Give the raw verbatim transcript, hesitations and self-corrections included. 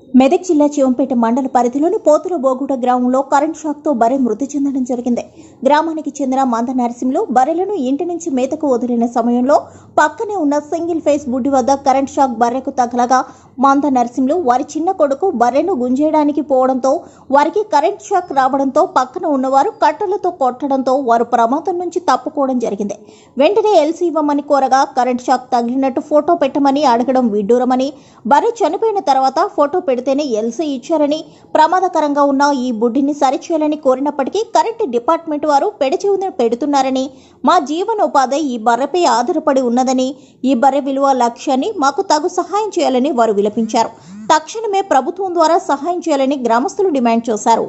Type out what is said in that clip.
మెదక్ జిల్లా చివంపేట మండల పరిధిలోని పోతుల బోగుట గ్రామంలో కరెంట్ షాక్ తో బర్రె మృతి చెందడం జరిగింది. గ్రామానికి చెందిన మంద నరసింహులు బర్రెలను ఇంటి నుంచి మేతకు వదిలిన సమయంలో పక్కనే ఉన్న సింగిల్ ఫేస్ బుడ్డి వద్ద కరెంట్ షాక్ బర్రెకు తగలగా మంద నరసింహులు వారి చిన్న కొడుకు బర్రెను గుంజేయడానికి పోవడంతో వారికి కరెంట్ షాక్ రావడంతో పక్కన ఉన్నవారు కట్టెలతో కొట్టడంతో వారు ప్రమాదం నుంచి తప్పుకోవడం జరిగింది. వెంటనే ఎల్సీ ఇవ్వమని కోరగా కరెంట్ షాక్ తగిలినట్టు ఫోటో పెట్టమని అడగడం విడ్డూరమని, బర్రె చనిపోయిన తర్వాత ఫోటో పెడితేనే ఎల్సీ ఇచ్చారని, ప్రమాదకరంగా ఉన్న ఈ బుడ్డిని సరిచేయాలని కోరినప్పటికీ కరెంటు డిపార్ట్మెంట్ వారు పెడచెవిన పెడుతున్నారని, మా జీవనోపాధి ఈ బర్రెపై ఆధారపడి ఉన్నదని, ఈ బర్రె విలువ లక్ష్యాన్ని మాకు తగు సహాయం చేయాలని వారు విలపించారు. తక్షణమే ప్రభుత్వం ద్వారా సహాయం చేయాలని గ్రామస్తులు డిమాండ్ చేశారు.